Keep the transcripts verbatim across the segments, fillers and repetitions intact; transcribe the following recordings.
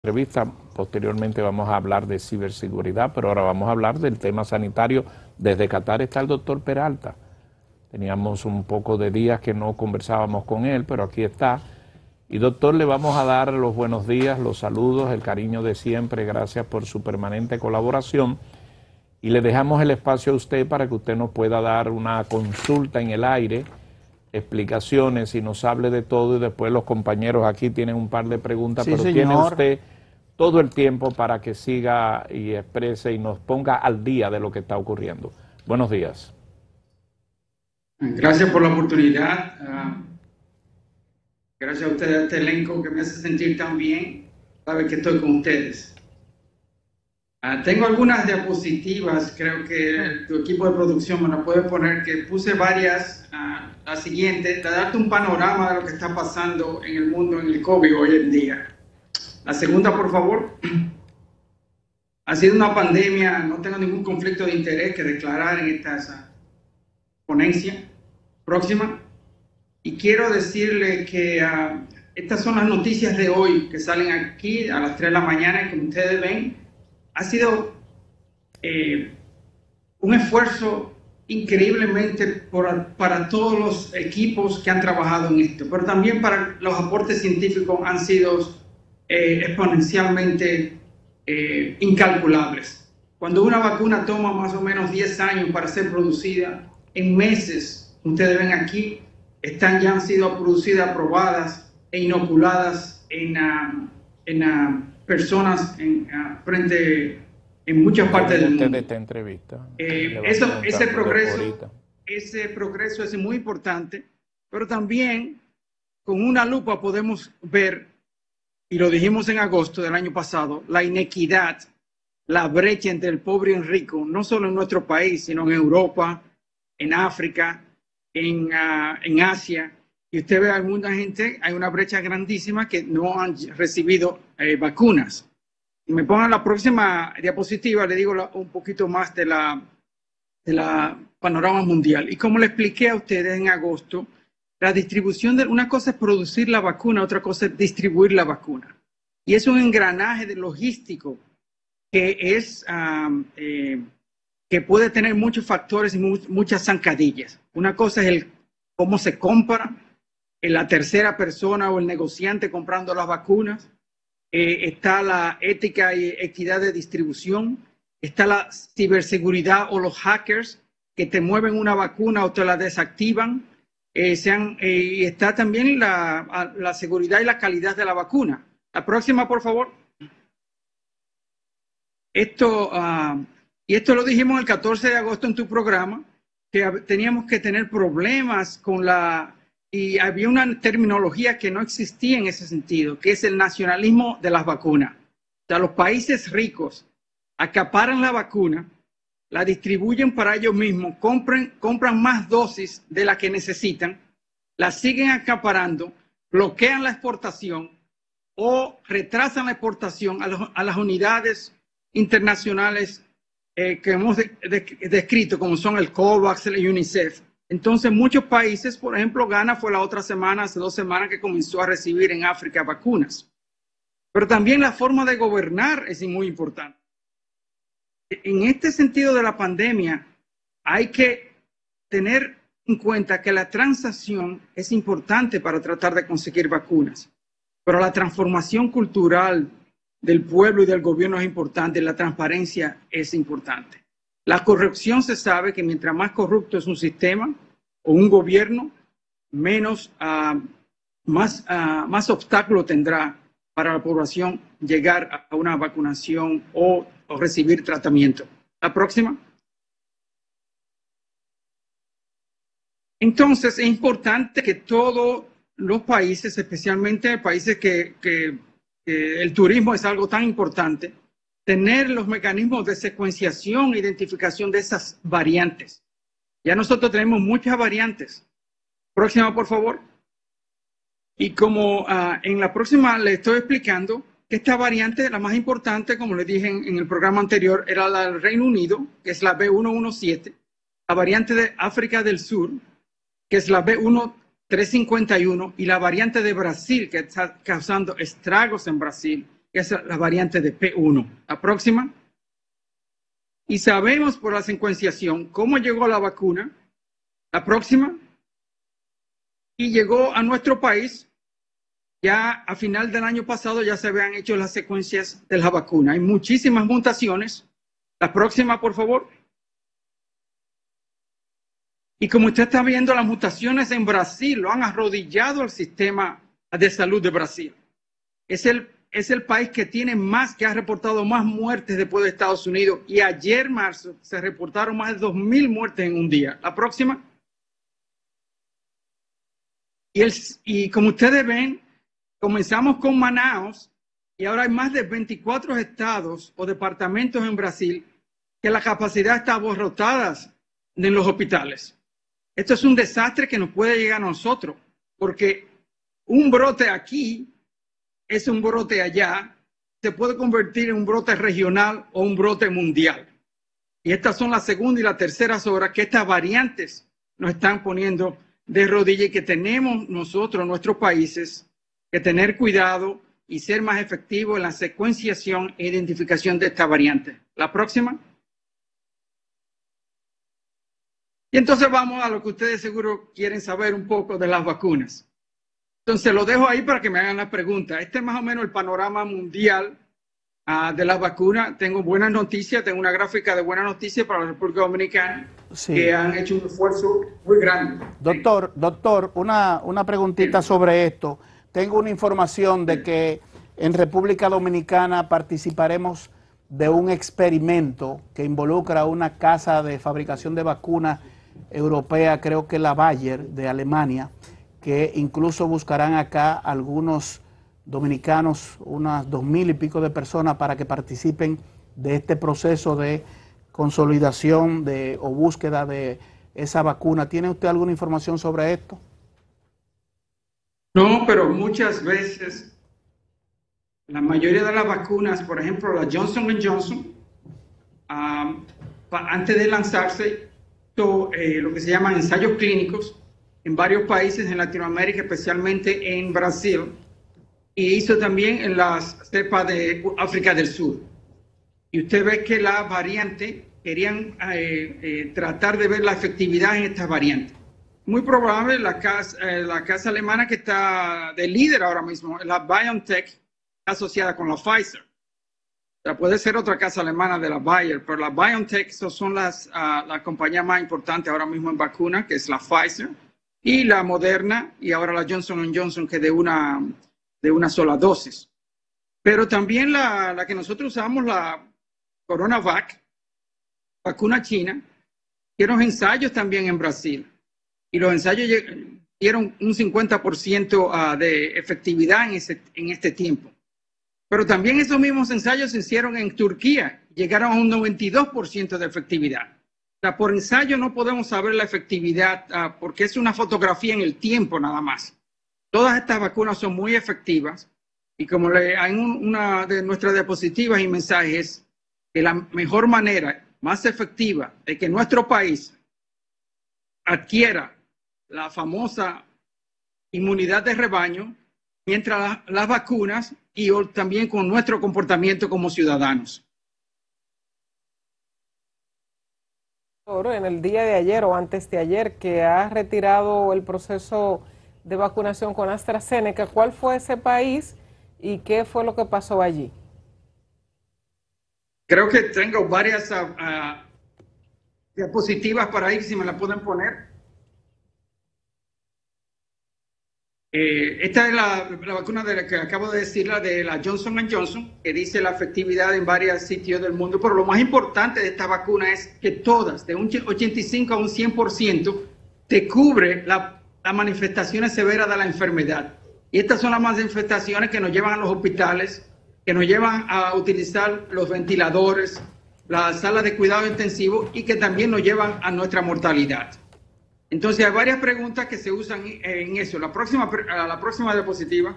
entrevista. Posteriormente vamos a hablar de ciberseguridad, pero ahora vamos a hablar del tema sanitario. Desde Qatar está el doctor Peralta. Teníamos un poco de días que no conversábamos con él, pero aquí está. Y doctor, le vamos a dar los buenos días, los saludos, el cariño de siempre. Gracias por su permanente colaboración. Y le dejamos el espacio a usted para que usted nos pueda dar una consulta en el aire, explicaciones y nos hable de todo, y después los compañeros aquí tienen un par de preguntas, Sí, pero señor. tiene usted todo el tiempo para que siga y exprese y nos ponga al día de lo que está ocurriendo. Buenos días. Gracias por la oportunidad. Uh, gracias a ustedes, a este elenco que me hace sentir tan bien. Sabe que estoy con ustedes. Uh, tengo algunas diapositivas, creo que tu equipo de producción me las puede poner, que puse varias. Uh, la siguiente, de darte un panorama de lo que está pasando en el mundo en el COVID hoy en día. La segunda, por favor. Ha sido una pandemia, no tengo ningún conflicto de interés que declarar en esta uh, ponencia próxima. Y quiero decirle que uh, estas son las noticias de hoy que salen aquí a las tres de la mañana, y como ustedes ven, ha sido eh, un esfuerzo increíblemente por, para todos los equipos que han trabajado en esto, pero también para los aportes científicos han sido eh, exponencialmente eh, incalculables. Cuando una vacuna toma más o menos diez años para ser producida, en meses, ustedes ven aquí, están ya han sido producidas, aprobadas e inoculadas en, uh, en uh, personas en, uh, frente en muchas partes del mundo. De esta entrevista. Eh, eso, ese progreso, ese progreso es muy importante, pero también con una lupa podemos ver, y lo dijimos en agosto del año pasado, la inequidad, la brecha entre el pobre y el rico, no solo en nuestro país, sino en Europa, en África, en, uh, en Asia. Y usted ve alguna gente, hay una brecha grandísima que no han recibido eh, vacunas. Si me pongan la próxima diapositiva, le digo la, un poquito más de la, de la panorama mundial. Y como le expliqué a ustedes en agosto, la distribución de una cosa es producir la vacuna, otra cosa es distribuir la vacuna. Y es un engranaje de logístico que es um, eh, que puede tener muchos factores y mu muchas zancadillas. Una cosa es el cómo se compra, en la tercera persona o el negociante comprando las vacunas. Eh, está la ética y equidad de distribución, está la ciberseguridad o los hackers que te mueven una vacuna o te la desactivan, eh, sean, eh, y está también la, la seguridad y la calidad de la vacuna. La próxima, por favor. Esto, uh, y esto lo dijimos el catorce de agosto en tu programa, que teníamos que tener problemas con la... Y había una terminología que no existía en ese sentido, que es el nacionalismo de las vacunas. O sea, los países ricos acaparan la vacuna, la distribuyen para ellos mismos, compran, compran más dosis de la que necesitan, la siguen acaparando, bloquean la exportación o retrasan la exportación a, los, a las unidades internacionales eh, que hemos de, de, descrito, como son el COVAX, el UNICEF. Entonces, muchos países, por ejemplo, Ghana fue la otra semana, hace dos semanas, que comenzó a recibir en África vacunas. Pero también la forma de gobernar es muy importante. En este sentido de la pandemia, hay que tener en cuenta que la transacción es importante para tratar de conseguir vacunas. Pero la transformación cultural del pueblo y del gobierno es importante, la transparencia es importante. La corrupción se sabe que mientras más corrupto es un sistema o un gobierno, menos, uh, más, uh, más obstáculo tendrá para la población llegar a una vacunación o, o recibir tratamiento. La próxima. Entonces, es importante que todos los países, especialmente países que, que, que el turismo es algo tan importante, tener los mecanismos de secuenciación e identificación de esas variantes. Ya nosotros tenemos muchas variantes. Próxima, por favor. Y como uh, en la próxima le estoy explicando que esta variante, la más importante, como les dije en, en el programa anterior, era la del Reino Unido, que es la B uno uno siete, la variante de África del Sur, que es la B uno tres cincuenta y uno, y la variante de Brasil, que está causando estragos en Brasil, que es la variante de P uno. La próxima. Y sabemos por la secuenciación cómo llegó la vacuna. La próxima. Y llegó a nuestro país. Ya a final del año pasado ya se habían hecho las secuencias de la vacuna. Hay muchísimas mutaciones. La próxima, por favor. Y como usted está viendo, las mutaciones en Brasil lo han arrodillado al sistema de salud de Brasil. Es el Es el país que tiene más, que ha reportado más muertes después de Estados Unidos. Y ayer, marzo, se reportaron más de dos mil muertes en un día. La próxima. Y, el, y como ustedes ven, comenzamos con Manaus y ahora hay más de veinticuatro estados o departamentos en Brasil que la capacidad está abarrotada en los hospitales. Esto es un desastre que nos puede llegar a nosotros, porque un brote aquí es un brote allá, se puede convertir en un brote regional o un brote mundial. Y estas son las segunda y las terceras horas que estas variantes nos están poniendo de rodillas y que tenemos nosotros, nuestros países, que tener cuidado y ser más efectivos en la secuenciación e identificación de esta variante. La próxima. Y entonces vamos a lo que ustedes seguro quieren saber un poco de las vacunas. Entonces lo dejo ahí para que me hagan la pregunta. Este es más o menos el panorama mundial uh, de las vacunas. Tengo buenas noticias, tengo una gráfica de buenas noticias para la República Dominicana, sí, que han hecho un esfuerzo muy grande. Doctor, doctor, una, una preguntita sí. sobre esto. Tengo una información de que en República Dominicana participaremos de un experimento que involucra una casa de fabricación de vacunas europea, creo que la Bayer de Alemania, que incluso buscarán acá algunos dominicanos, unas dos mil y pico de personas para que participen de este proceso de consolidación de, o búsqueda de esa vacuna. ¿Tiene usted alguna información sobre esto? No, pero muchas veces la mayoría de las vacunas, por ejemplo la Johnson and Johnson, um, antes de lanzarse, to, eh, lo que se llaman ensayos clínicos, en varios países en Latinoamérica, especialmente en Brasil, y hizo también en las cepas de África del Sur. Y usted ve que la variante, querían eh, eh, tratar de ver la efectividad en esta variante. Muy probable la casa, eh, la casa alemana que está de líder ahora mismo, la BioNTech, está asociada con la Pfizer. O sea, puede ser otra casa alemana de la Bayer, pero la BioNTech son las, uh, la compañía más importante ahora mismo en vacunas, que es la Pfizer, y la Moderna, y ahora la Johnson and Johnson, que de una, de una sola dosis. Pero también la, la que nosotros usamos, la CoronaVac, vacuna china, hicieron ensayos también en Brasil. Y los ensayos dieron un cincuenta por ciento uh, de efectividad en, ese, en este tiempo. Pero también esos mismos ensayos se hicieron en Turquía, llegaron a un noventa y dos por ciento de efectividad. O sea, por ensayo no podemos saber la efectividad uh, porque es una fotografía en el tiempo nada más. Todas estas vacunas son muy efectivas y como le, hay un, una de nuestras diapositivas y mensajes, que la mejor manera, más efectiva de que nuestro país adquiera la famosa inmunidad de rebaño, mientras la, las vacunas y también con nuestro comportamiento como ciudadanos. En el día de ayer o antes de ayer, que ha retirado el proceso de vacunación con AstraZeneca, ¿cuál fue ese país y qué fue lo que pasó allí? Creo que tengo varias uh, uh, diapositivas para ir, si me las pueden poner. Eh, esta es la, la vacuna de la que acabo de decir, la de la Johnson and Johnson, que dice la efectividad en varios sitios del mundo, pero lo más importante de esta vacuna es que todas, de un ochenta y cinco a un cien por ciento, te cubre la, las manifestaciones severas de la enfermedad. Y estas son las manifestaciones que nos llevan a los hospitales, que nos llevan a utilizar los ventiladores, las salas de cuidado intensivo y que también nos llevan a nuestra mortalidad. Entonces hay varias preguntas que se usan en eso. La próxima, la próxima diapositiva.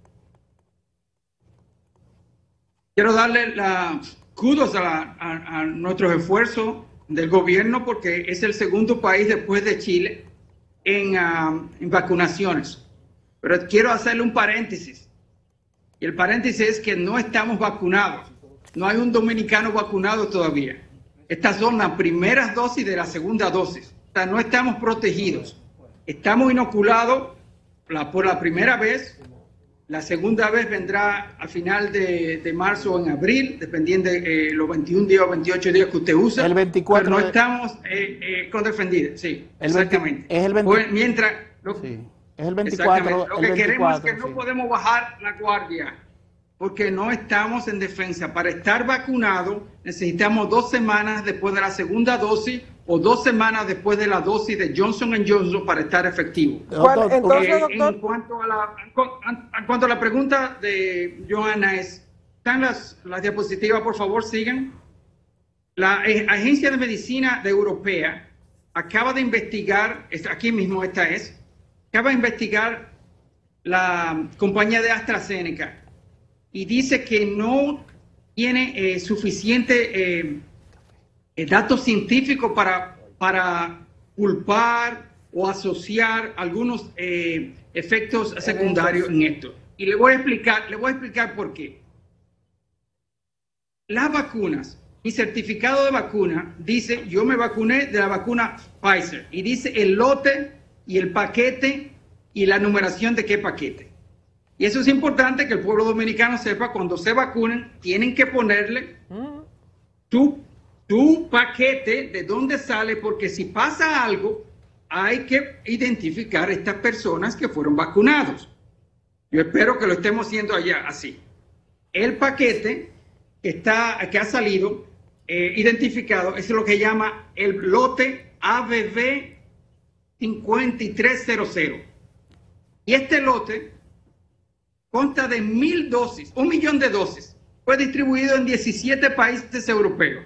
Quiero darle la kudos a, la, a, a nuestros esfuerzos del gobierno porque es el segundo país después de Chile en, uh, en vacunaciones. Pero quiero hacerle un paréntesis. Y el paréntesis es que no estamos vacunados. No hay un dominicano vacunado todavía. Estas son las primeras dosis de la segunda dosis. O sea, no estamos protegidos. Estamos inoculados la, por la primera vez. La segunda vez vendrá a final de, de marzo o en abril, dependiendo de eh, los veintiún días o veintiocho días que usted usa. El veinticuatro. Pero no de... estamos eh, eh, con defendidos. Sí, el exactamente. veinte... Es el veinte... pues, mientras... Lo... Sí. Es el veinticuatro. Lo que el queremos veinticuatro, es que no sí. podemos bajar la guardia, porque no estamos en defensa. Para estar vacunado necesitamos dos semanas después de la segunda dosis o dos semanas después de la dosis de Johnson and Johnson para estar efectivo. ¿Cuál, entonces, Eh, doctor? en, cuanto a la, en cuanto a la pregunta de Johanna, es, ¿están las, las diapositivas, por favor, sigan? La eh, Agencia de Medicina de Europea acaba de investigar, aquí mismo esta es, acaba de investigar la compañía de AstraZeneca y dice que no tiene eh, suficiente eh, eh, datos científicos para, para culpar o asociar algunos eh, efectos secundarios en esto. Y le voy a explicar, le voy a explicar por qué. Las vacunas, mi certificado de vacuna dice, yo me vacuné de la vacuna Pfizer, y dice el lote y el paquete y la numeración de qué paquete. Y eso es importante que el pueblo dominicano sepa, cuando se vacunen, tienen que ponerle tu, tu paquete, de dónde sale, porque si pasa algo, hay que identificar a estas personas que fueron vacunados. Yo espero que lo estemos haciendo allá así. El paquete que, está, que ha salido eh, identificado es lo que llama el lote A B B cinco tres cero cero. Y este lote consta de mil dosis, un millón de dosis. Fue distribuido en diecisiete países europeos.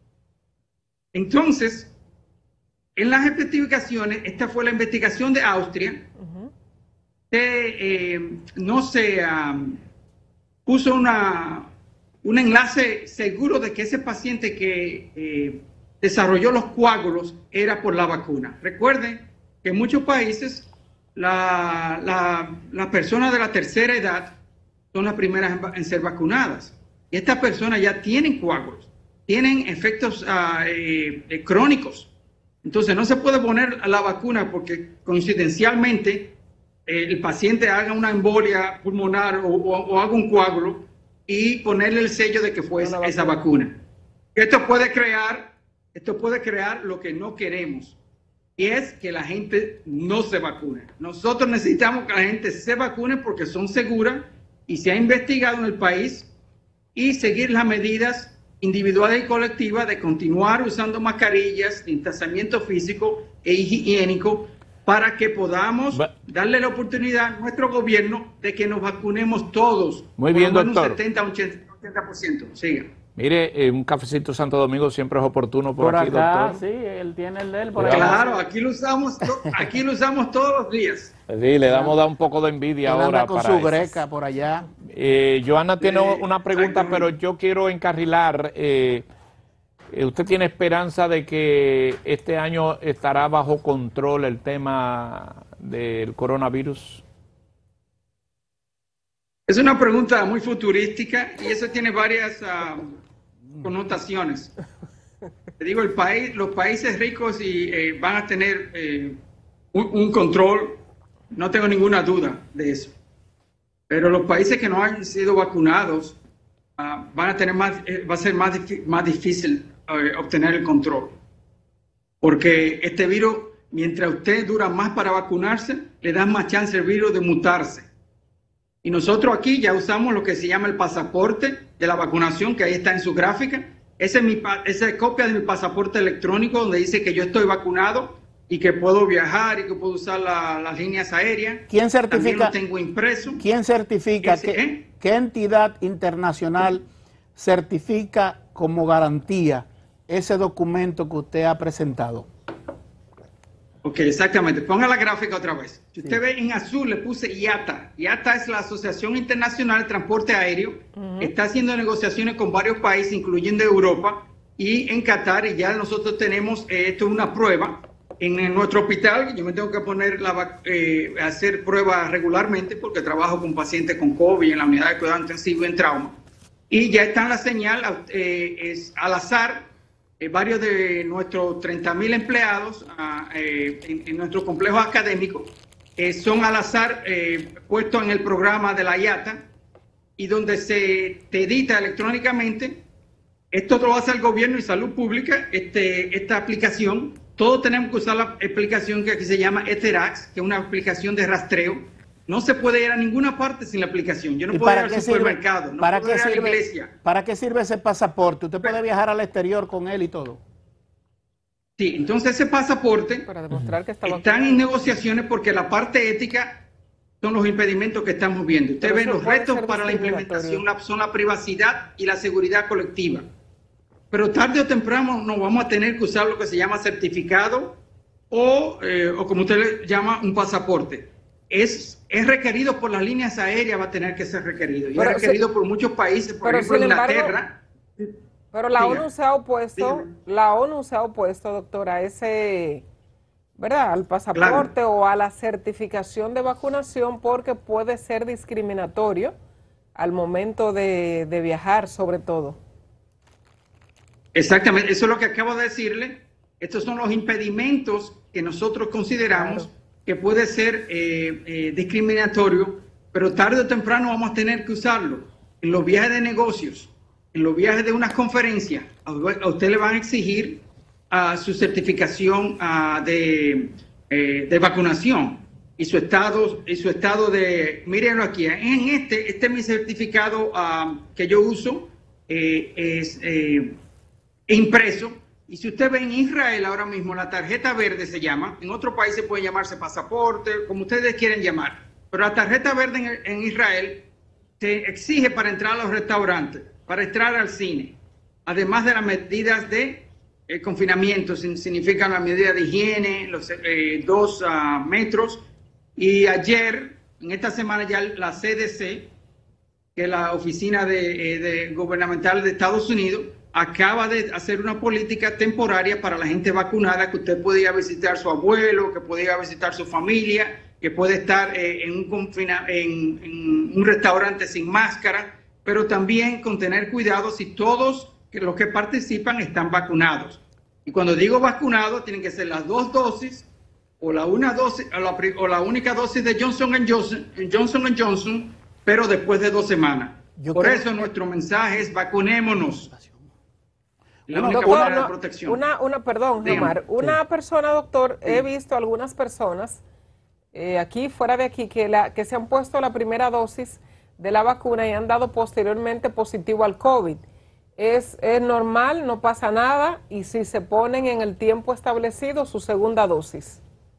Entonces, en las investigaciones, esta fue la investigación de Austria, uh-huh. que eh, no se um, puso una, un enlace seguro de que ese paciente que eh, desarrolló los coágulos era por la vacuna. Recuerden que en muchos países la, la, las personas de la tercera edad son las primeras en, en ser vacunadas. Y estas personas ya tienen coágulos, tienen efectos uh, eh, eh, crónicos. Entonces no se puede poner la vacuna porque coincidencialmente eh, el paciente haga una embolia pulmonar o, o, o haga un coágulo y ponerle el sello de que fue esa, esa vacuna. Esto puede crear, esto puede crear lo que no queremos, y es que la gente no se vacune. Nosotros necesitamos que la gente se vacune porque son seguras y se ha investigado en el país, y seguir las medidas individuales y colectivas de continuar usando mascarillas, distanciamiento físico e higiénico, para que podamos darle la oportunidad a nuestro gobierno de que nos vacunemos todos. Muy bien, por doctor. Un setenta a ochenta por ciento. Siga. Mire, eh, un cafecito Santo Domingo siempre es oportuno por, por aquí, acá, doctor. Sí, él tiene el de él por Claro, allá. aquí lo usamos, aquí lo usamos todos los días. Sí, le damos da un poco de envidia él ahora anda con para su eso. greca por allá. Eh, Johanna tiene Sí, una pregunta, pero yo quiero encarrilar. Eh, ¿Usted tiene esperanza de que este año estará bajo control el tema del coronavirus? Es una pregunta muy futurística y eso tiene varias uh, connotaciones. Te digo, el país, los países ricos y, eh, van a tener eh, un, un control, no tengo ninguna duda de eso. Pero los países que no han sido vacunados uh, van a tener más, eh, va a ser más, más difícil uh, obtener el control. Porque este virus, mientras usted dura más para vacunarse, le da más chance al virus de mutarse. Y nosotros aquí ya usamos lo que se llama el pasaporte de la vacunación, que ahí está en su gráfica. Esa es, mi, esa es copia de mi pasaporte electrónico donde dice que yo estoy vacunado y que puedo viajar y que puedo usar la, las líneas aéreas. ¿Quién certifica? También lo tengo impreso. ¿Quién certifica? Ese, ¿Qué, ¿eh? ¿Qué entidad internacional certifica como garantía ese documento que usted ha presentado? Ok, exactamente. Ponga la gráfica otra vez. Si usted sí. ve en azul, le puse I A T A. I A T A es la Asociación Internacional de Transporte Aéreo. Uh-huh. Está haciendo negociaciones con varios países, incluyendo Europa y en Qatar. Y ya nosotros tenemos, eh, esto es una prueba, en nuestro hospital, yo me tengo que poner la, eh, hacer pruebas regularmente porque trabajo con pacientes con COVID en la unidad de cuidado intensivo y en trauma. Y ya está en la señal, eh, es al azar, eh, varios de nuestros treinta mil empleados uh, eh, en, en nuestro complejo académico eh, son al azar eh, puestos en el programa de la I A T A y donde se te edita electrónicamente. Esto lo hace el gobierno y salud pública, este, esta aplicación. Todos tenemos que usar la aplicación que aquí se llama Etherax, que es una aplicación de rastreo. No se puede ir a ninguna parte sin la aplicación. Yo no puedo ir al supermercado, no ¿para puedo qué ir a la sirve, iglesia. ¿Para qué sirve ese pasaporte? ¿Usted puede viajar al exterior con él y todo? Sí, entonces ese pasaporte para demostrar que está están en negociaciones porque la parte ética son los impedimentos que estamos viendo. Usted ve los retos para la implementación, la, son la privacidad y la seguridad colectiva. Pero tarde o temprano nos vamos a tener que usar lo que se llama certificado o, eh, o como usted le llama, un pasaporte. Es, es requerido por las líneas aéreas, va a tener que ser requerido. Y pero es requerido si, por muchos países, por ejemplo, Inglaterra. Embargo, pero la diga, ONU se ha opuesto, diga. la ONU se ha opuesto, doctora, a ese, ¿verdad? Al pasaporte claro. o a la certificación de vacunación porque puede ser discriminatorio al momento de, de viajar, sobre todo. Exactamente, eso es lo que acabo de decirle. Estos son los impedimentos que nosotros consideramos claro. que puede ser eh, eh, discriminatorio, pero tarde o temprano vamos a tener que usarlo. En los viajes de negocios, en los viajes de unas conferencias, a, a usted le van a exigir uh, su certificación uh, de, eh, de vacunación y su estado y su estado de, mírenlo aquí, en este, este es mi certificado uh, que yo uso, eh, es... Eh, impreso, y si usted ve en Israel ahora mismo la tarjeta verde se llama, en otros países puede llamarse pasaporte, como ustedes quieren llamar, pero la tarjeta verde en, en Israel te exige para entrar a los restaurantes, para entrar al cine, además de las medidas de eh, confinamiento, significan la medida de higiene, los eh, dos uh, metros, y ayer, en esta semana ya la C D C, que es la oficina de, eh, de gubernamental de Estados Unidos, acaba de hacer una política temporaria para la gente vacunada, que usted puede ir a visitar a su abuelo, que puede ir a visitar a su familia, que puede estar eh, en, un confina, en, en un restaurante sin máscara, pero también con tener cuidado si todos los que participan están vacunados. Y cuando digo vacunados, tienen que ser las dos dosis o la, una dosis, o la, o la única dosis de Johnson and Johnson, Johnson and Johnson, pero después de dos semanas. Yo Por eso que... nuestro mensaje es vacunémonos. La una, única doctor, manera no, de protección. Una, una, perdón, Omar, una sí. persona, doctor, sí. he visto algunas personas eh, aquí, fuera de aquí, que, la, que se han puesto la primera dosis de la vacuna y han dado posteriormente positivo al COVID. Es, es normal, no pasa nada, y si se ponen en el tiempo establecido su segunda dosis.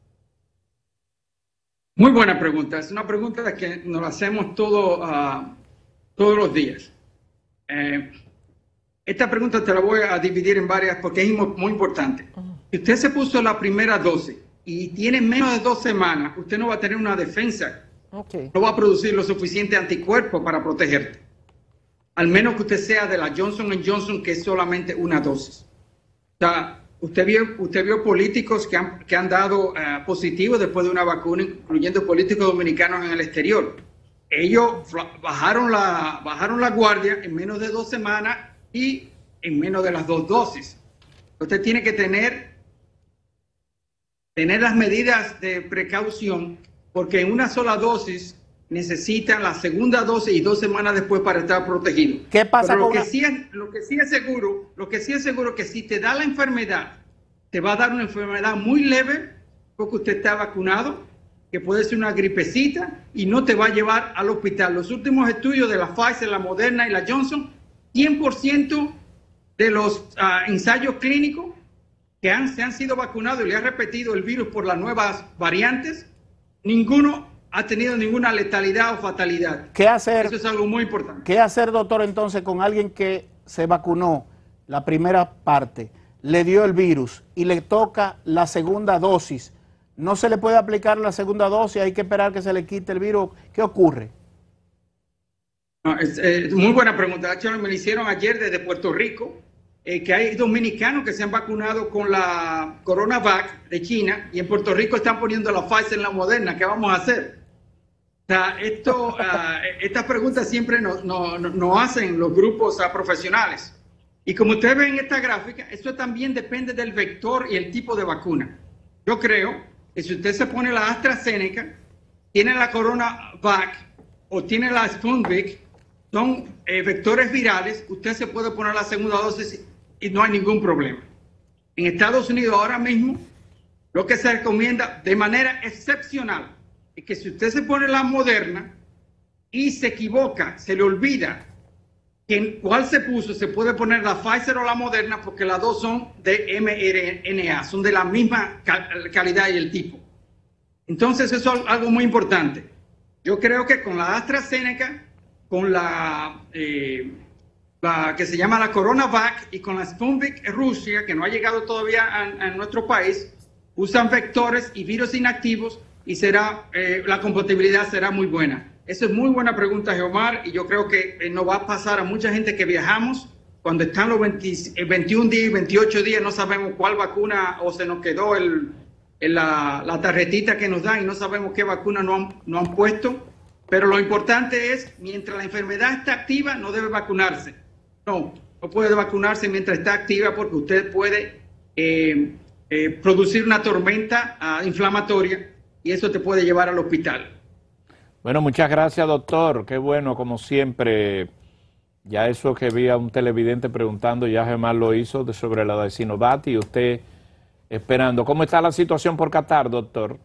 Muy buena pregunta, es una pregunta que nos la hacemos todo, uh, todos los días. Eh, Esta pregunta te la voy a dividir en varias porque es muy importante. Uh-huh. Si usted se puso la primera dosis y tiene menos de dos semanas, usted no va a tener una defensa. Okay. No va a producir lo suficiente anticuerpos para protegerte. Al menos que usted sea de la Johnson and Johnson, que es solamente una dosis. O sea, usted vio, usted vio políticos que han, que han dado uh, positivo después de una vacuna, incluyendo políticos dominicanos en el exterior. Ellos bajaron la, bajaron la guardia en menos de dos semanas y en menos de las dos dosis. Usted tiene que tener, tener las medidas de precaución, porque en una sola dosis necesitan la segunda dosis y dos semanas después para estar protegido. ¿Qué pasa Pero lo con que una... sí es, lo que sí es seguro, lo que sí es seguro que si te da la enfermedad, te va a dar una enfermedad muy leve, porque usted está vacunado, que puede ser una gripecita y no te va a llevar al hospital. Los últimos estudios de la Pfizer, la Moderna y la Johnson, cien por ciento de los uh, ensayos clínicos que han, se han sido vacunados y le han repetido el virus por las nuevas variantes, ninguno ha tenido ninguna letalidad o fatalidad. ¿Qué hacer? Eso es algo muy importante. ¿Qué hacer, doctor, entonces con alguien que se vacunó la primera parte, le dio el virus y le toca la segunda dosis? ¿No se le puede aplicar la segunda dosis? ¿Hay que esperar que se le quite el virus? ¿Qué ocurre? No, es, es muy buena pregunta. De hecho, me la hicieron ayer desde Puerto Rico eh, que hay dominicanos que se han vacunado con la CoronaVac de China y en Puerto Rico están poniendo la Pfizer en la Moderna. ¿Qué vamos a hacer? O sea, esto, uh, estas preguntas siempre nos no, no, no hacen los grupos uh, profesionales. Y como ustedes ven en esta gráfica, esto también depende del vector y el tipo de vacuna. Yo creo que si usted se pone la AstraZeneca, tiene la CoronaVac o tiene la Sputnik, son eh, vectores virales, usted se puede poner la segunda dosis y no hay ningún problema. En Estados Unidos ahora mismo, lo que se recomienda de manera excepcional es que si usted se pone la Moderna y se equivoca, se le olvida que cuál se puso, se puede poner la Pfizer o la Moderna porque las dos son de M R N A, son de la misma calidad y el tipo. Entonces eso es algo muy importante. Yo creo que con la AstraZeneca, con la, eh, la que se llama la CoronaVac y con la Sputnik Rusia, que no ha llegado todavía a, a nuestro país, usan vectores y virus inactivos y será, eh, la compatibilidad será muy buena. Esa es muy buena pregunta, Geomar, y yo creo que eh, nos va a pasar a mucha gente que viajamos, cuando están los veinte, veintiún días y veintiocho días, no sabemos cuál vacuna o se nos quedó el, el, la, la tarjetita que nos dan y no sabemos qué vacuna no han, no han puesto, pero lo importante es, mientras la enfermedad está activa, no debe vacunarse. No, no puede vacunarse mientras está activa porque usted puede eh, eh, producir una tormenta uh, inflamatoria y eso te puede llevar al hospital. Bueno, muchas gracias, doctor. Qué bueno, como siempre. Ya eso que vi a un televidente preguntando, ya Gemar lo hizo de sobre la de Sinovac y usted esperando. ¿Cómo está la situación por Qatar, doctor?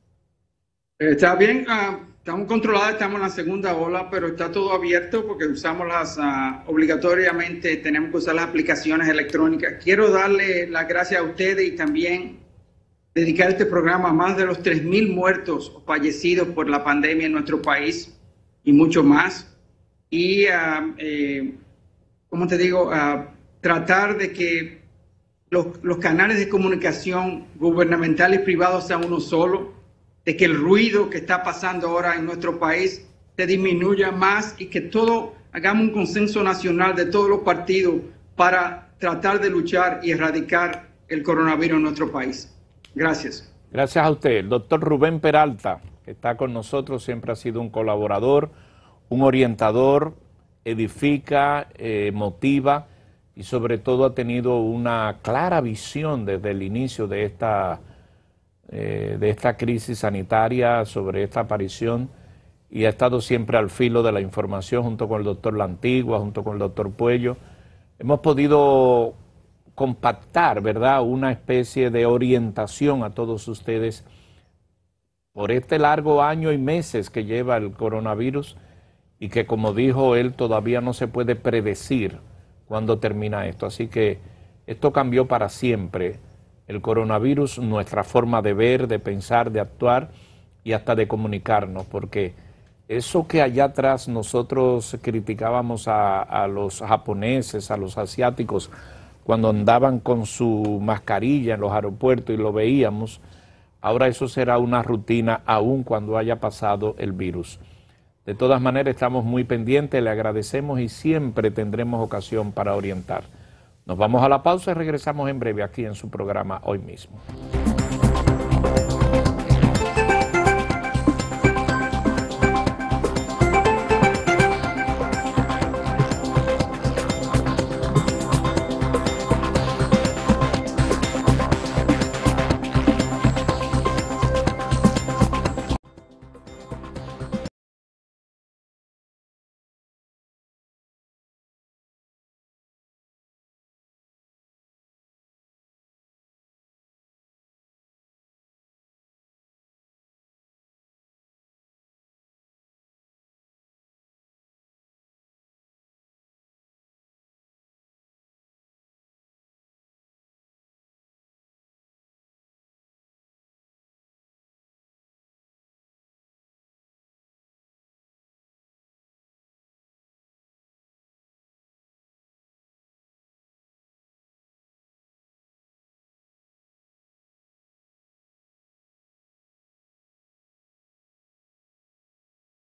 Está bien, uh, estamos controlados, estamos en la segunda ola, pero está todo abierto porque usamos las, uh, obligatoriamente tenemos que usar las aplicaciones electrónicas. Quiero darle las gracias a ustedes y también dedicar este programa a más de los tres mil muertos o fallecidos por la pandemia en nuestro país y mucho más. Y, uh, eh, ¿cómo te digo? Uh, tratar de que los, los canales de comunicación gubernamentales y privados sean uno solo, de que el ruido que está pasando ahora en nuestro país se disminuya más y que todo, hagamos un consenso nacional de todos los partidos para tratar de luchar y erradicar el coronavirus en nuestro país. Gracias. Gracias a usted. El doctor Rubén Peralta, que está con nosotros, siempre ha sido un colaborador, un orientador, edifica, eh, motiva y sobre todo ha tenido una clara visión desde el inicio de esta, eh, de esta crisis sanitaria sobre esta aparición y ha estado siempre al filo de la información junto con el doctor La Antigua, junto con el doctor Puello. Hemos podido compactar, ¿verdad?, una especie de orientación a todos ustedes por este largo año y meses que lleva el coronavirus y que, como dijo él, todavía no se puede predecir cuándo termina esto. Así que esto cambió para siempre el coronavirus, nuestra forma de ver, de pensar, de actuar y hasta de comunicarnos, porque eso que allá atrás nosotros criticábamos a, a los japoneses, a los asiáticos, cuando andaban con su mascarilla en los aeropuertos y lo veíamos, ahora eso será una rutina aún cuando haya pasado el virus. De todas maneras, estamos muy pendientes, le agradecemos y siempre tendremos ocasión para orientar. Nos vamos a la pausa y regresamos en breve aquí en su programa Hoy Mismo.